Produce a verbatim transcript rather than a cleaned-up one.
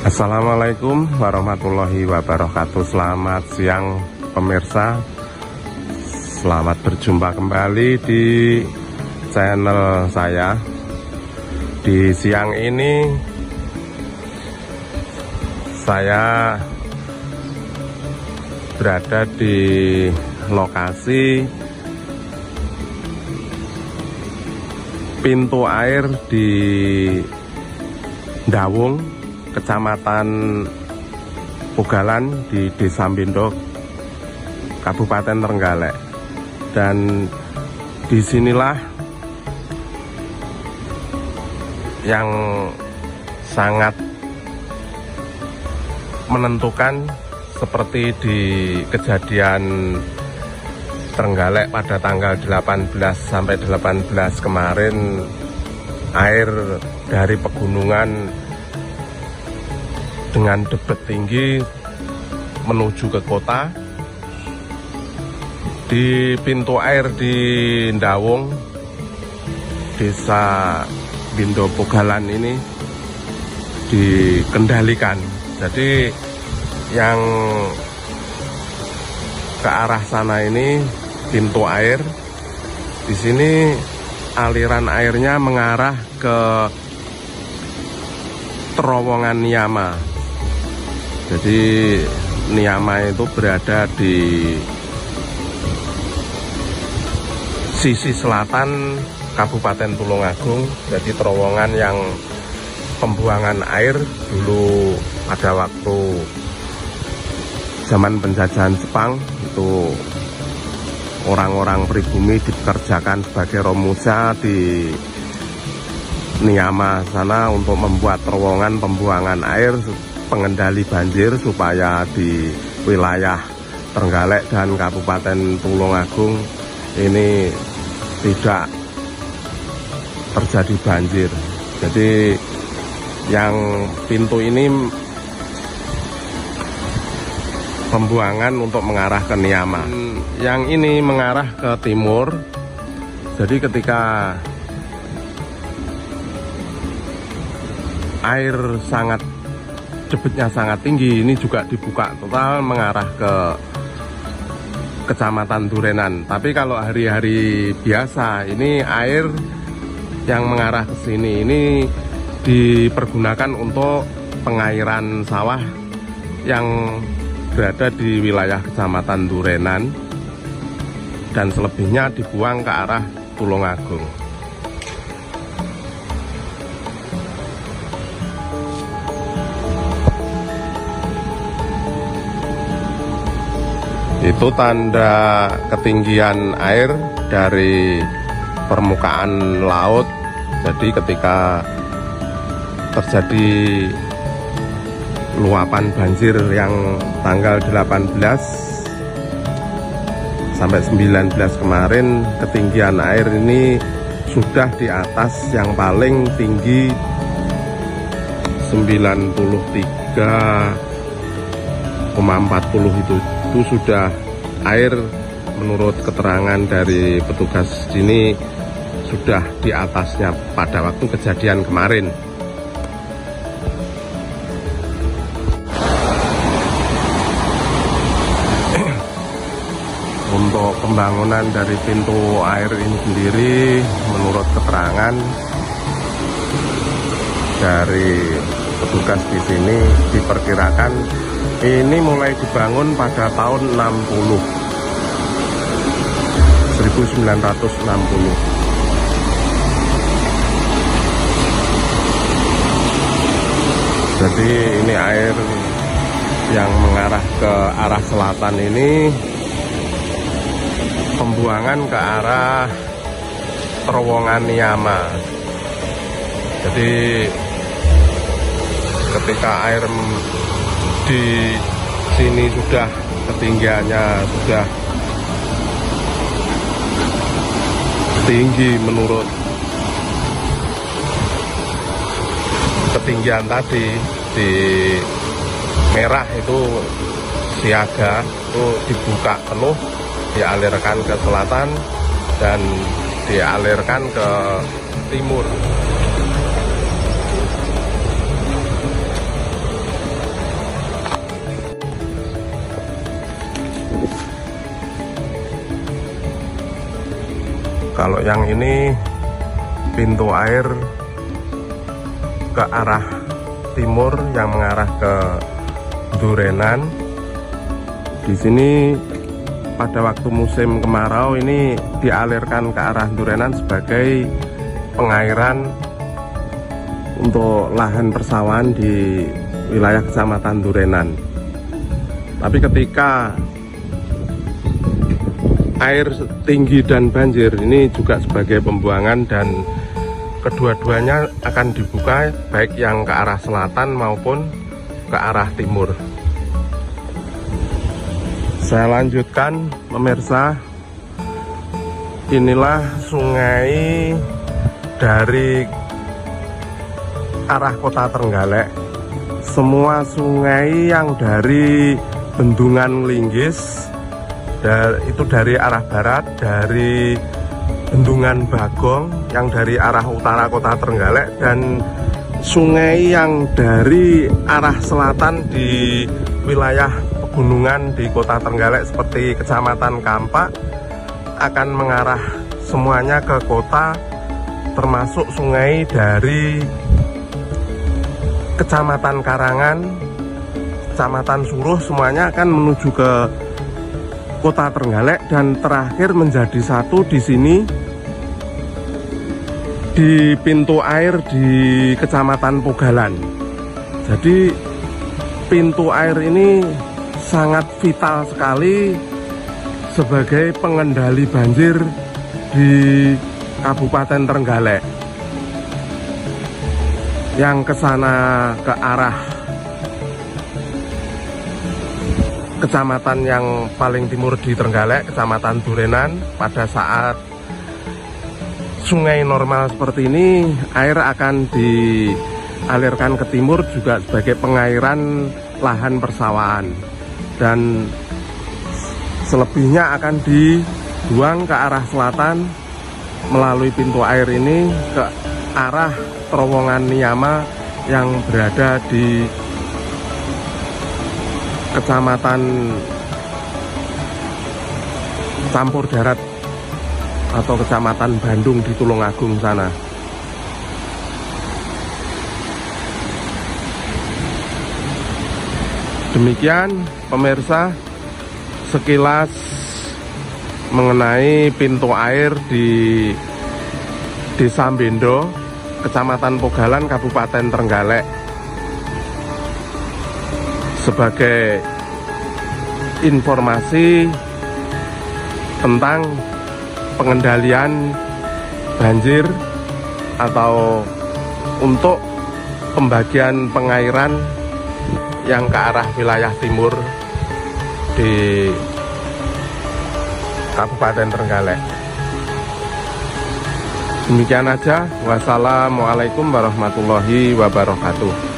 Assalamualaikum warahmatullahi wabarakatuh. Selamat siang pemirsa. Selamat berjumpa kembali di channel saya. Di siang ini saya berada di lokasi pintu air di Dawung, Kecamatan Pugalan di Desa Bindo, Kabupaten Trenggalek. Dan disinilah yang sangat menentukan, seperti di kejadian Trenggalek pada tanggal delapan belas sampai delapan belas kemarin. Air dari pegunungan dengan debit tinggi menuju ke kota. Di pintu air di Dawung, Desa Bindo Pugalan ini dikendalikan. Jadi yang ke arah sana ini pintu air, di sini aliran airnya mengarah ke terowongan Niyama. Jadi Niyama itu berada di sisi selatan Kabupaten Tulungagung. Jadi terowongan yang pembuangan air dulu pada waktu zaman penjajahan Jepang itu orang-orang pribumi dikerjakan sebagai romusa di Niyama sana untuk membuat terowongan pembuangan air pengendali banjir supaya di wilayah Trenggalek dan Kabupaten Tulungagung ini tidak terjadi banjir. Jadi yang pintu ini pembuangan untuk mengarah ke Niyama. Yang ini mengarah ke timur. Jadi ketika air sangat debitnya sangat tinggi, ini juga dibuka total mengarah ke Kecamatan Durenan. Tapi kalau hari-hari biasa ini air yang mengarah ke sini ini dipergunakan untuk pengairan sawah yang berada di wilayah Kecamatan Durenan, dan selebihnya dibuang ke arah Tulungagung. Itu tanda ketinggian air dari permukaan laut. Jadi ketika terjadi luapan banjir yang tanggal delapan belas sampai sembilan belas kemarin, ketinggian air ini sudah di atas yang paling tinggi sembilan puluh tiga koma empat puluh. itu itu sudah air, menurut keterangan dari petugas sini, sudah di atasnya pada waktu kejadian kemarin. Untuk pembangunan dari pintu air ini sendiri, menurut keterangan dari petugas di sini, diperkirakan ini mulai dibangun pada tahun enam puluh, seribu sembilan ratus enam puluh. Jadi ini air yang mengarah ke arah selatan ini pembuangan ke arah terowongan Niyama. Jadi ketika air di sini sudah ketinggiannya sudah tinggi, menurut ketinggian tadi di merah itu siaga, itu dibuka penuh, dialirkan ke selatan dan dialirkan ke timur. Kalau yang ini pintu air ke arah timur yang mengarah ke Durenan. Di sini pada waktu musim kemarau ini dialirkan ke arah Durenan sebagai pengairan untuk lahan persawahan di wilayah Kecamatan Durenan. Tapi ketika air tinggi dan banjir, ini juga sebagai pembuangan, dan kedua-duanya akan dibuka baik yang ke arah selatan maupun ke arah timur. Saya lanjutkan pemirsa, inilah sungai dari arah Kota Trenggalek. Semua sungai yang dari Bendungan Linggis, itu dari arah barat, dari Bendungan Bagong yang dari arah utara Kota Trenggalek, dan sungai yang dari arah selatan di wilayah pegunungan di Kota Trenggalek seperti Kecamatan Kampak akan mengarah semuanya ke kota, termasuk sungai dari Kecamatan Karangan, Kecamatan Suruh, semuanya akan menuju ke Kota Trenggalek, dan terakhir menjadi satu di sini di pintu air di Kecamatan Pogalan. Jadi pintu air ini sangat vital sekali sebagai pengendali banjir di Kabupaten Trenggalek. Yang ke sana ke arah kecamatan yang paling timur di Trenggalek, Kecamatan Durenan, pada saat sungai normal seperti ini, air akan dialirkan ke timur juga sebagai pengairan lahan persawahan, dan selebihnya akan dibuang ke arah selatan melalui pintu air ini ke arah terowongan Niyama yang berada di Kecamatan Campur Darat atau Kecamatan Bandung di Tulungagung sana. Demikian pemirsa sekilas mengenai pintu air di Desa Bendo, Kecamatan Pogalan, Kabupaten Trenggalek, sebagai informasi tentang pengendalian banjir atau untuk pembagian pengairan yang ke arah wilayah timur di Kabupaten Trenggalek. Demikian aja. Wassalamualaikum warahmatullahi wabarakatuh.